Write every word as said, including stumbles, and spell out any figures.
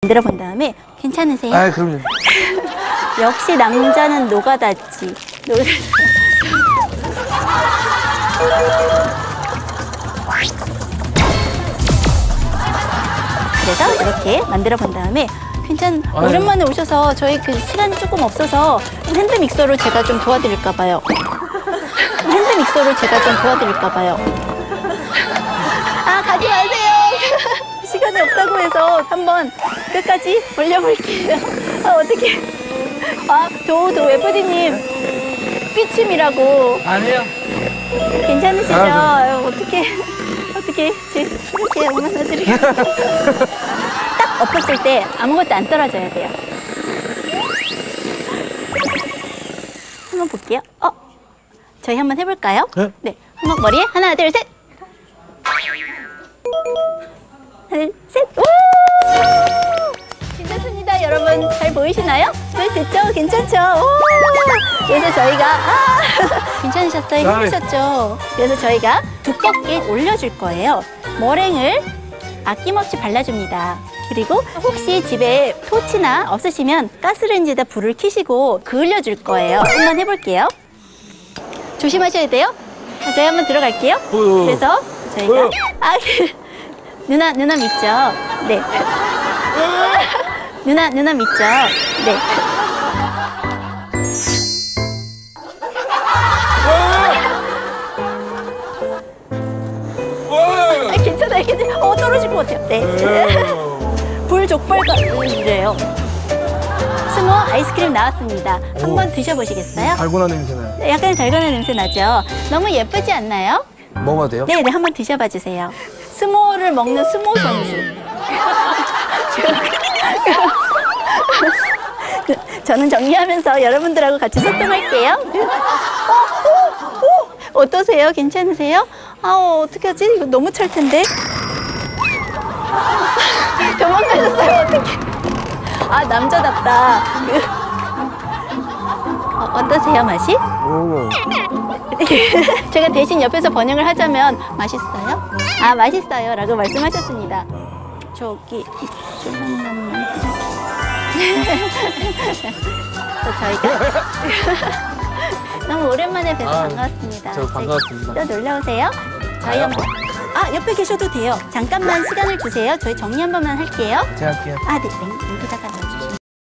만들어 본 다음에 괜찮으세요? 아, 그럼요. 역시 남자는 노가다지. 노가다. 그래서 이렇게 만들어 본 다음에 괜찮. 아유. 오랜만에 오셔서 저희 그 시간이 조금 없어서 핸드 믹서로 제가 좀 도와드릴까 봐요. 핸드 믹서로 제가 좀 도와드릴까 봐요. 아, 가지 마세요. 시간이 없다고 해서 한번 끝까지 올려볼게요. 아, 어떡해. 아, 도, 도, 웨프디님. 삐침이라고. 아니요. 괜찮으시죠? 아, 네. 아유, 어떡해. 어떡해. 제, 이렇게 얼마나 드리고. 딱 엎었을 때 아무것도 안 떨어져야 돼요. 한번 볼게요. 어? 저희 한번 해볼까요? 네? 네. 한번 머리에 하나, 둘, 셋. 하나, 둘, 셋. 우! 괜찮습니다, 여러분. 잘 보이시나요? 네, 됐죠? 괜찮죠? 오! 그래서 저희가 아! 괜찮으셨어요? 힘드셨죠? 그래서 저희가 두껍게 올려줄 거예요. 머랭을 아낌없이 발라줍니다. 그리고 혹시 집에 토치나 없으시면 가스레인지에다 불을 켜시고 그을려줄 거예요. 한번 해볼게요. 조심하셔야 돼요. 자, 저희 한번 들어갈게요. 어휴. 그래서 저희가 어휴. 아, 누나 누나 믿죠? 네. 누나 누나 믿죠? 네. 아, 괜찮아요, 괜찮아요. 어, 떨어질 것 같아요. 네. 불 족발이래요. 스모 아이스크림 나왔습니다. 한번 드셔보시겠어요? 달고나 냄새나요. 네, 약간 달고나 냄새 나죠? 너무 예쁘지 않나요? 먹어도 돼요? 네, 네, 한번 드셔봐 주세요. 스모를 먹는 스모 선수. 저는 정리하면서 여러분들하고 같이 소통할게요. 어, 어, 어, 어떠세요? 괜찮으세요? 아, 어떻게 하지? 이거 너무 찰 텐데. 도망가셨어요. 어떡해. 아, 남자답다. 어, 어떠세요, 맛이? 오. 제가 대신 옆에서 번역을 하자면 맛있어요? 아, 맛있어요 라고 말씀하셨습니다. 저기 또 저희가 너무 오랜만에 뵈서 아, 반갑습니다. 저도 반갑습니다. 또 놀러 오세요. 저희 한번 아, 옆에 계셔도 돼요. 잠깐만 시간을 주세요. 저희 정리 한 번만 할게요. 제가 할게요. 아, 네, 네. 여기다가 넣어주세요.